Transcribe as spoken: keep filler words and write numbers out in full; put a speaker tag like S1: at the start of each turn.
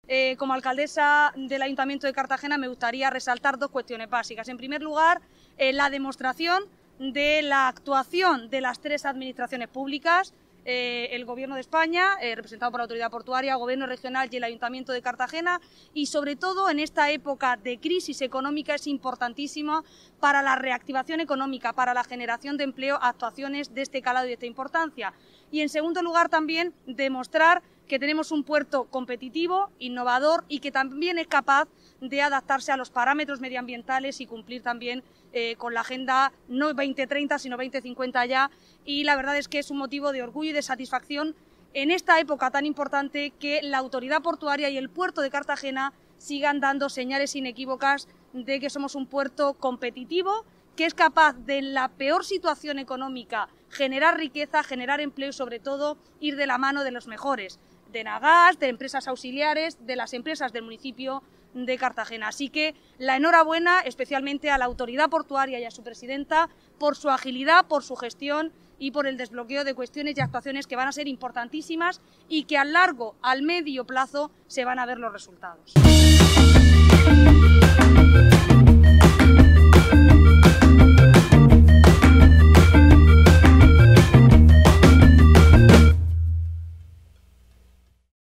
S1: eh, como alcaldesa del Ayuntamiento de Cartagena me gustaría resaltar dos cuestiones básicas. En primer lugar, eh, la demostración de la actuación de las tres administraciones públicas, eh, el Gobierno de España, eh, representado por la Autoridad Portuaria, el Gobierno Regional y el Ayuntamiento de Cartagena, y sobre todo en esta época de crisis económica es importantísimo para la reactivación económica, para la generación de empleo, actuaciones de este calado y de esta importancia. Y en segundo lugar también demostrar que tenemos un puerto competitivo, innovador y que también es capaz de adaptarse a los parámetros medioambientales y cumplir también eh, con la agenda no veinte treinta sino veinte cincuenta ya, y la verdad es que es un motivo de orgullo y de satisfacción en esta época tan importante que la Autoridad Portuaria y el puerto de Cartagena sigan dando señales inequívocas de que somos un puerto competitivo, que es capaz de, en la peor situación económica, generar riqueza, generar empleo y sobre todo ir de la mano de los mejores, de Nagas, de empresas auxiliares, de las empresas del municipio de Cartagena. Así que la enhorabuena especialmente a la Autoridad Portuaria y a su presidenta por su agilidad, por su gestión y por el desbloqueo de cuestiones y actuaciones que van a ser importantísimas y que a largo, al medio plazo se van a ver los resultados.